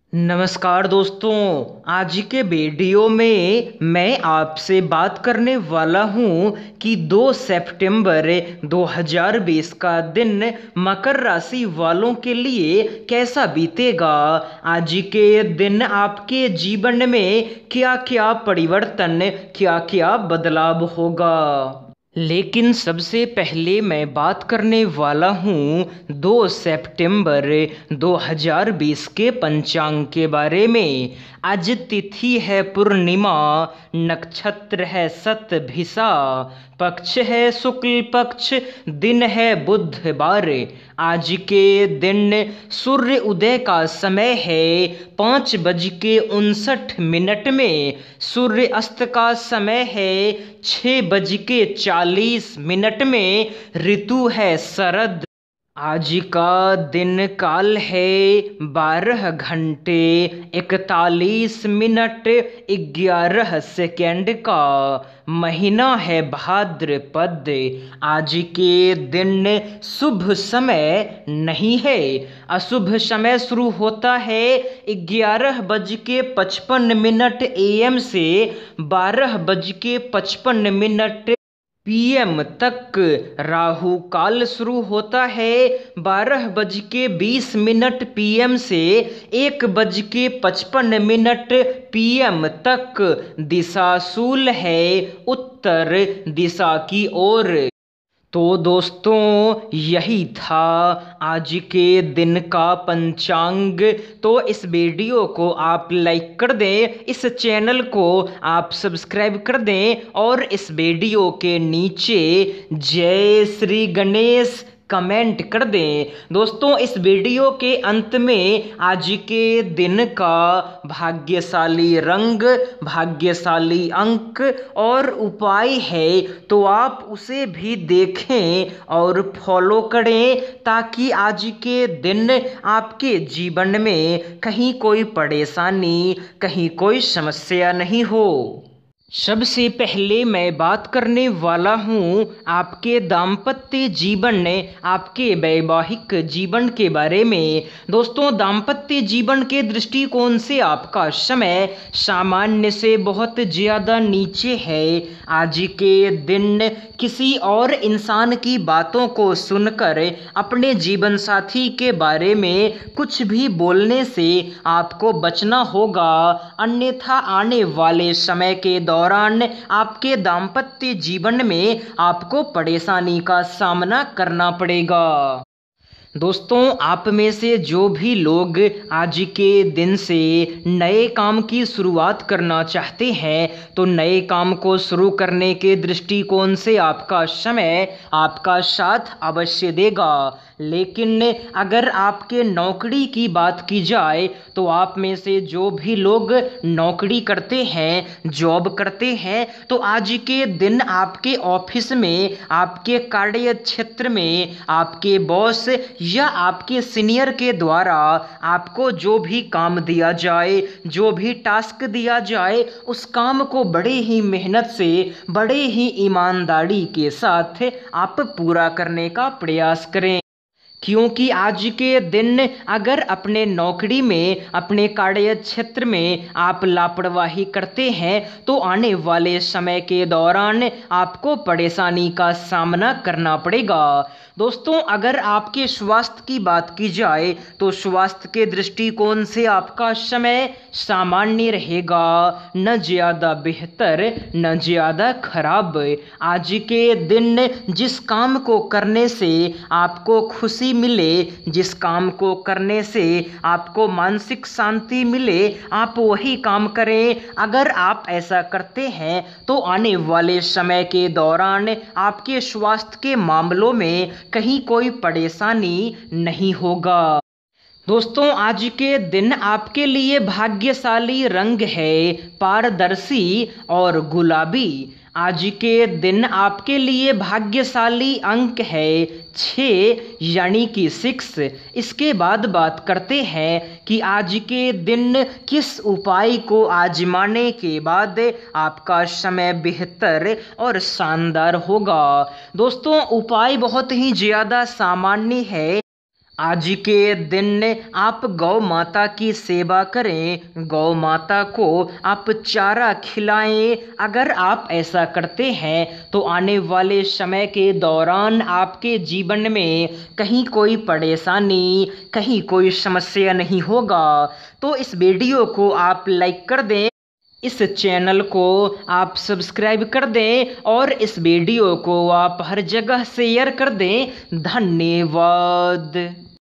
नमस्कार दोस्तों। आज के वीडियो में मैं आपसे बात करने वाला हूं कि 2 सितंबर 2020 का दिन मकर राशि वालों के लिए कैसा बीतेगा। आज के दिन आपके जीवन में क्या क्या परिवर्तन, क्या क्या बदलाव होगा। लेकिन सबसे पहले मैं बात करने वाला हूँ 2 सितंबर 2020 के पंचांग के बारे में। आज तिथि है पूर्णिमा, नक्षत्र है शतभिषा, पक्ष है शुक्ल पक्ष, दिन है बुधवार। आज के दिन सूर्य उदय का समय है 5:59 में। सूर्य अस्त का समय है 6:40 में। ऋतु है शरद। आज का दिन काल है 12 घंटे 41 मिनट 11 सेकेंड का। महीना है भाद्रपद। आज के दिन शुभ समय नहीं है। अशुभ समय शुरू होता है 11:55 AM से 12:55 PM तक। राहु काल शुरू होता है 12:20 PM से 1:55 PM तक। दिशा शूल है उत्तर दिशा की ओर। तो दोस्तों, यही था आज के दिन का पंचांग। तो इस वीडियो को आप लाइक कर दें, इस चैनल को आप सब्सक्राइब कर दें और इस वीडियो के नीचे जय श्री गणेश कमेंट कर दें। दोस्तों, इस वीडियो के अंत में आज के दिन का भाग्यशाली रंग, भाग्यशाली अंक और उपाय है, तो आप उसे भी देखें और फॉलो करें, ताकि आज के दिन आपके जीवन में कहीं कोई परेशानी, कहीं कोई समस्या नहीं हो। सबसे पहले मैं बात करने वाला हूँ आपके दाम्पत्य जीवन, आपके वैवाहिक जीवन के बारे में। दोस्तों, दाम्पत्य जीवन के दृष्टिकोण से आपका समय सामान्य से बहुत ज़्यादा नीचे है। आज के दिन किसी और इंसान की बातों को सुनकर अपने जीवन साथी के बारे में कुछ भी बोलने से आपको बचना होगा, अन्यथा आने वाले समय के दौरान आपके दाम्पत्य जीवन में आपको परेशानी का सामना करना पड़ेगा। दोस्तों, आप में से जो भी लोग आज के दिन से नए काम की शुरुआत करना चाहते हैं, तो नए काम को शुरू करने के दृष्टिकोण से आपका समय आपका साथ अवश्य देगा। लेकिन अगर आपके नौकरी की बात की जाए, तो आप में से जो भी लोग नौकरी करते हैं, जॉब करते हैं, तो आज के दिन आपके ऑफिस में, आपके कार्य क्षेत्र में आपके बॉस या आपके सीनियर के द्वारा आपको जो भी काम दिया जाए, जो भी टास्क दिया जाए, उस काम को बड़े ही मेहनत से, बड़े ही ईमानदारी के साथ आप पूरा करने का प्रयास करें। क्योंकि आज के दिन अगर अपने नौकरी में, अपने कार्य क्षेत्र में आप लापरवाही करते हैं, तो आने वाले समय के दौरान आपको परेशानी का सामना करना पड़ेगा। दोस्तों, अगर आपके स्वास्थ्य की बात की जाए, तो स्वास्थ्य के दृष्टिकोण से आपका समय सामान्य रहेगा, न ज़्यादा बेहतर न ज़्यादा खराब। आज के दिन जिस काम को करने से आपको खुशी मिले, जिस काम को करने से आपको मानसिक शांति मिले, आप वही काम करें। अगर आप ऐसा करते हैं, तो आने वाले समय के दौरान आपके स्वास्थ्य के मामलों में कहीं कोई परेशानी नहीं होगा। दोस्तों, आज के दिन आपके लिए भाग्यशाली रंग है पारदर्शी और गुलाबी। आज के दिन आपके लिए भाग्यशाली अंक है 6 यानी कि 6। इसके बाद बात करते हैं कि आज के दिन किस उपाय को आजमाने के बाद आपका समय बेहतर और शानदार होगा। दोस्तों, उपाय बहुत ही ज़्यादा सामान्य है। आज के दिन आप गौ माता की सेवा करें, गौ माता को आप चारा खिलाएं। अगर आप ऐसा करते हैं तो आने वाले समय के दौरान आपके जीवन में कहीं कोई परेशानी, कहीं कोई समस्या नहीं होगा। तो इस वीडियो को आप लाइक कर दें, इस चैनल को आप सब्सक्राइब कर दें और इस वीडियो को आप हर जगह शेयर कर दें। धन्यवाद।